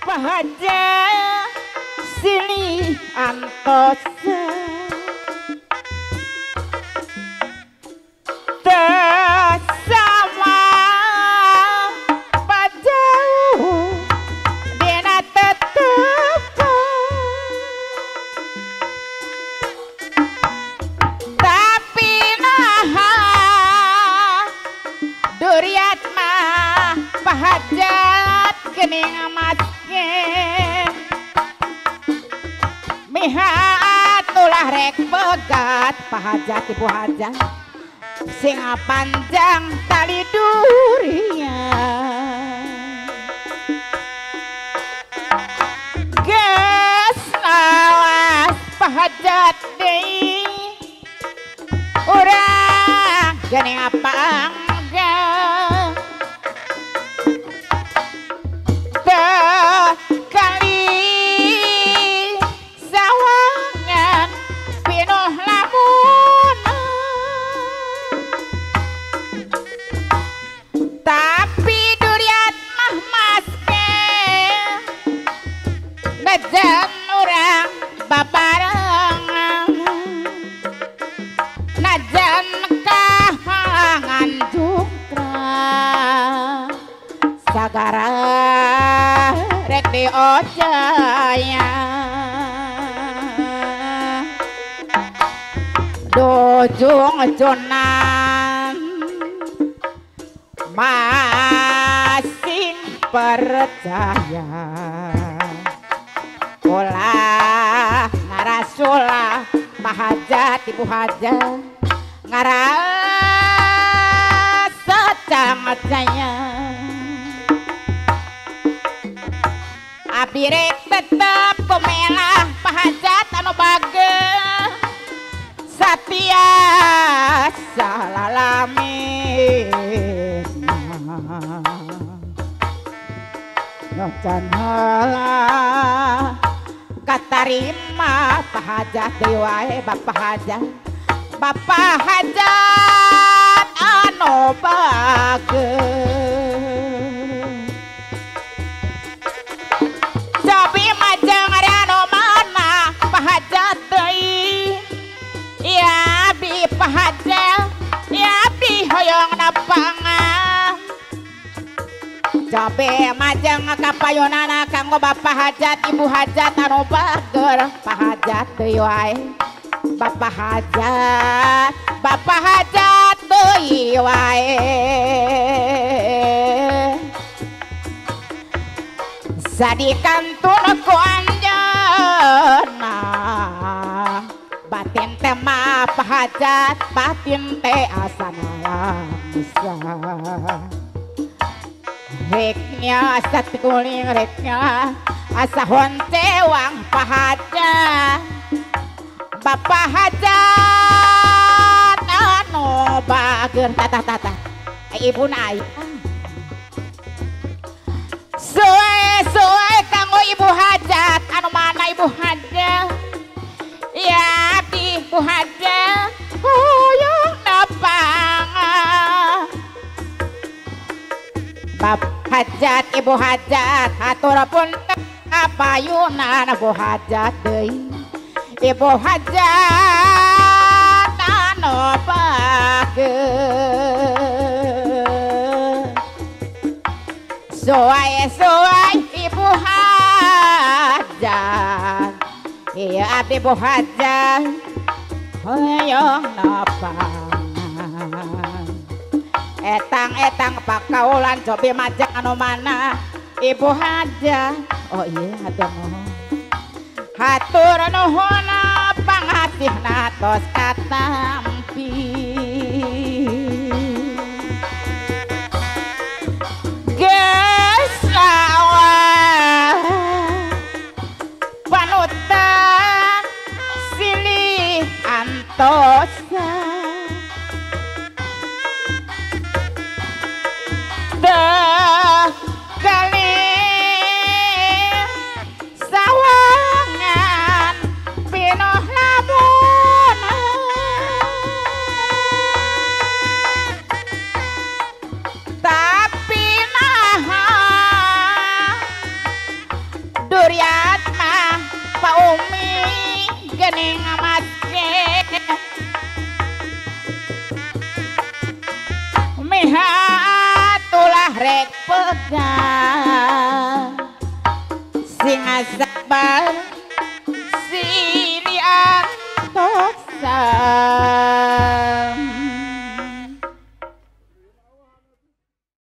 pahaja silih antosa sama pajauh dina tetep tapi naha duriat mah pahajat gening amatke miha atulah rek pegat pahajat ibu hajat sing panjang tali durinya geus lawas pahajat deui urang geuning apa enggak kali sawangan pinuh lamun tapi durian mah maske najan orang babarengan najan kahalangan jukra sagara rek diojaya dojung jonan masing percaya ulah narasulah mahajat ibu hajat ngarasa cangacaya abdi rek tetep kumelah pahajat anu bagel satia salalamin nocan katarima pahajat deui wae bapak hajat anu bagel cobi majeng anu mana pahajat deui ya bi pahajat ya bi hoyong napangan cobi majeng kapayunana kanggo bapak hajat ibu hajat anu bager pahajat deui wae bapak hajat deui wae sadikantun ku anjeunna batin teh mah pahajat batin teh asana bisa reknya satikuling reknya asahon cewang pahajat bapak hajat anu bager tata ibu naik suwe kanggo ibu hajat anu mana ibu hajat ya di ibu hajat hoyong napang bab hajat ibu hajat haturapun kapayunan ibu hajat deui ibu hajat anu bagel soai ibu hajat iya abdi ibu hajat hoyong napang etang pakaulan cobi majak anu mana ibu hajat oh iya hatur nuhun pangasihna tos katampi geus lawas panutan silih antosa kali sawangan pinuh lamun tapi nah pegang sing asa